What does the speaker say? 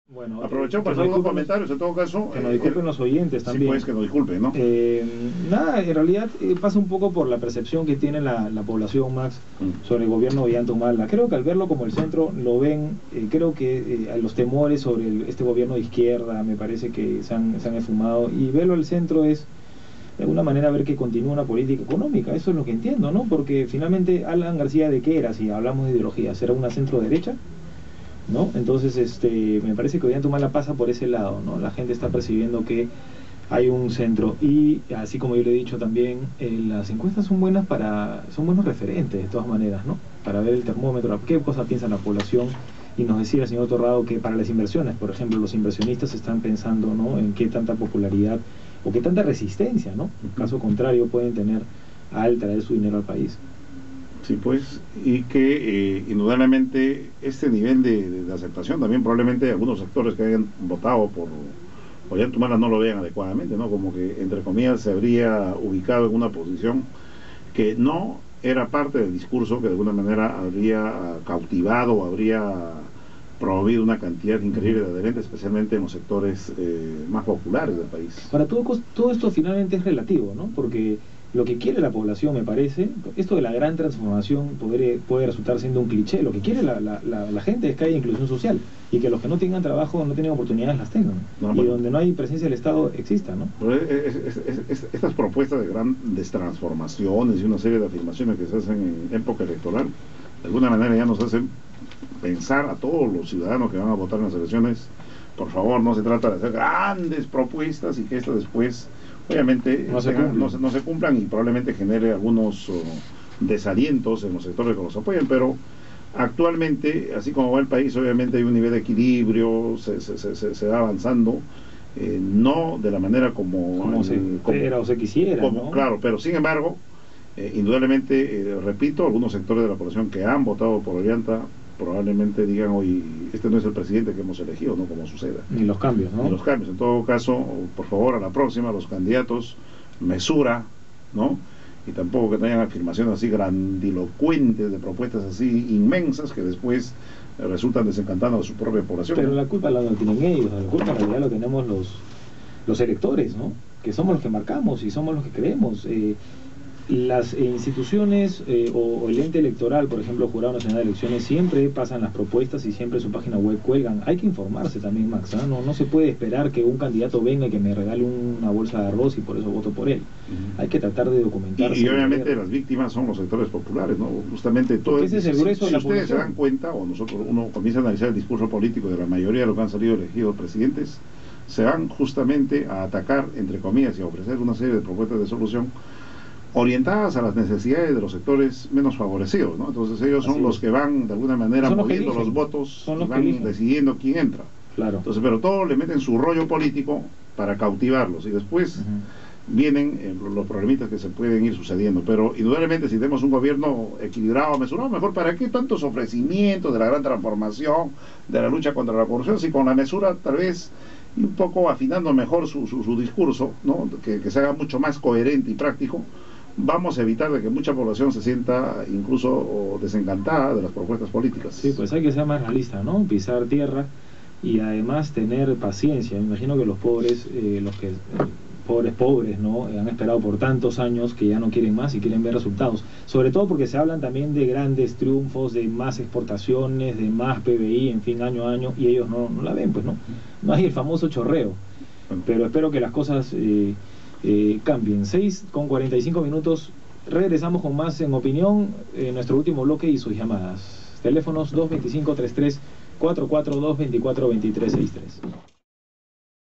Bueno, aprovechamos para hacer unos comentarios, en todo caso. Que nos disculpen los oyentes también. Sí, pues que nos disculpen, ¿no? Nada, en realidad pasa un poco por la percepción que tiene la población, Max, sobre el gobierno de Ollanta-Humala. Creo que al verlo como el centro, lo ven, creo que los temores sobre este gobierno de izquierda, me parece que se han esfumado, y verlo al centro es, de alguna manera, ver que continúa una política económica. Eso es lo que entiendo, ¿no? Porque finalmente Alan García, ¿de qué era? Si hablamos de ideología, ¿será una centro derecha? ¿No? Entonces, me parece que Ollanta-Humala pasa por ese lado, ¿no? La gente está percibiendo que hay un centro, y así como yo le he dicho también, las encuestas son buenos referentes de todas maneras, ¿no? Para ver el termómetro, qué cosa piensa la población. Y nos decía el señor Torrado que para las inversiones, por ejemplo, los inversionistas están pensando, ¿no?, en qué tanta popularidad o qué tanta resistencia, ¿no? Caso contrario, pueden tener al traer su dinero al país. Sí, pues, y que indudablemente este nivel de aceptación también probablemente algunos sectores que hayan votado por Ollanta-Humala no lo vean adecuadamente, ¿no? Como que, entre comillas, se habría ubicado en una posición que no era parte del discurso que de alguna manera habría cautivado o habría promovido una cantidad increíble de adherentes, especialmente en los sectores más populares del país. Ahora, todo esto finalmente es relativo, ¿no? Porque lo que quiere la población, me parece, esto de la gran transformación puede resultar siendo un cliché. Lo que quiere la gente es que haya inclusión social, y que los que no tengan trabajo, no tengan oportunidades, las tengan. No, y donde no hay presencia del Estado, exista, ¿no? Estas propuestas de grandes transformaciones y una serie de afirmaciones que se hacen en época electoral, de alguna manera ya nos hacen pensar a todos los ciudadanos que van a votar en las elecciones: por favor, no se trata de hacer grandes propuestas y que estas después obviamente no se cumplan, y probablemente genere algunos desalientos en los sectores que los apoyan. Pero actualmente, así como va el país, obviamente hay un nivel de equilibrio, se va avanzando, no de la manera como se espera o se quisiera, ¿no? Claro, pero sin embargo, indudablemente, repito, algunos sectores de la población que han votado por Ollanta probablemente digan: hoy este no es el presidente que hemos elegido, ¿no? Como suceda. Ni los cambios, ¿no? Ni los cambios. En todo caso, por favor, a la próxima, los candidatos, mesura, ¿no? Y tampoco que tengan afirmaciones así grandilocuentes, de propuestas así inmensas que después resultan desencantando a su propia población. Pero la culpa la tienen ellos, la culpa en realidad lo tenemos los electores, ¿no? Que somos los que marcamos y somos los que creemos. Las instituciones o el ente electoral, por ejemplo, el Jurado Nacional de Elecciones, siempre pasan las propuestas y siempre su página web cuelgan. Hay que informarse también, Max, ¿eh? No se puede esperar que un candidato venga y que me regale una bolsa de arroz y por eso voto por él. Hay que tratar de documentarse. Y obviamente las víctimas son los sectores populares, ¿no? Justamente todo. Ese es el grueso de la ustedes se dan cuenta, o uno comienza a analizar el discurso político de la mayoría de los que han salido elegidos presidentes, se van justamente a atacar, entre comillas, y a ofrecer una serie de propuestas de solución orientadas a las necesidades de los sectores menos favorecidos, ¿no? Entonces ellos son los que van de alguna manera moviendo los votos y van decidiendo quién entra. Claro. Entonces, pero todos le meten su rollo político para cautivarlos, y después vienen los problemitas que se pueden ir sucediendo. Pero indudablemente, si tenemos un gobierno equilibrado, mesurado, mejor. ¿Para qué tantos ofrecimientos de la gran transformación, de la lucha contra la corrupción, si con la mesura, tal vez, y un poco afinando mejor su discurso, ¿no? Que se haga mucho más coherente y práctico, vamos a evitar de que mucha población se sienta incluso desencantada de las propuestas políticas? Sí, pues hay que ser más realista, ¿no? Pisar tierra y además tener paciencia. Me imagino que los pobres, pobres, ¿no? Han esperado por tantos años que ya no quieren más y quieren ver resultados. Sobre todo porque se hablan también de grandes triunfos, de más exportaciones, de más PBI, en fin, año a año, y ellos no la ven, pues, ¿no? No hay el famoso chorreo. Pero espero que las cosas cambien. 6:45. Regresamos con más en opinión, nuestro último bloque y sus llamadas. Teléfonos 225-3344, 224-2363.